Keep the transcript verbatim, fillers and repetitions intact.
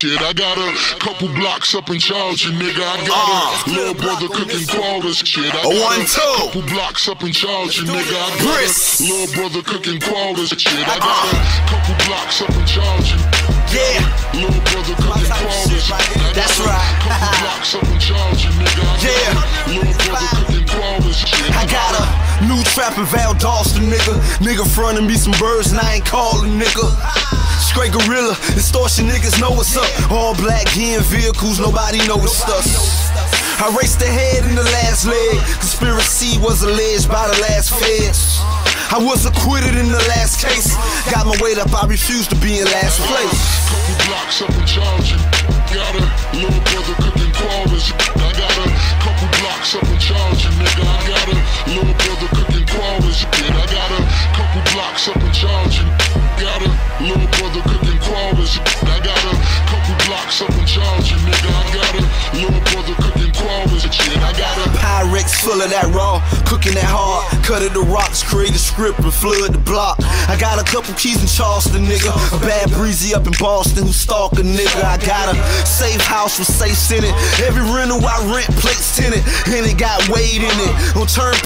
Shit, I got a couple blocks up in Charles, you nigga. I got uh, a little brother cooking quarters. Shit, I got a one, two. couple blocks up in Charles, you nigga. I got Briss. a little brother cooking quarters. Shit, I got uh, a couple blocks up in Charles, you yeah. Little brother cooking quarters. Right. That's right. Couple blocks up in Charles, you nigga. I yeah. Little brother cooking quarters. Shit, I got a new trapping Val Dawson, nigga. Nigga frontin' me some birds and I ain't callin', nigga. Straight gorilla, extortion niggas know what's up. All black gear vehicles, nobody know it's us. I raced ahead in the last leg. Conspiracy was alleged by the last feds. I was acquitted in the last case. Got my weight up, I refuse to be in last place. Couple blocks up in Charles, got a little brother cooking quarters. I got a couple blocks up in Charles, nigga. I got a little brother cooking quarters. I got a couple blocks up in Charles, got a little brother cooking quarters. I got a couple blocks up in Charles, nigga. I got a little brother cooking quarters. I got a Pyrex full of that raw, cooking that hard. Cut it to rocks, create a script and flood the block. I got a couple keys in Charleston, nigga. A bad breezy up in Boston who stalk a nigga. I got a safe house with safes in it. Every rental I rent, plates in it, and it got weight in it. On turn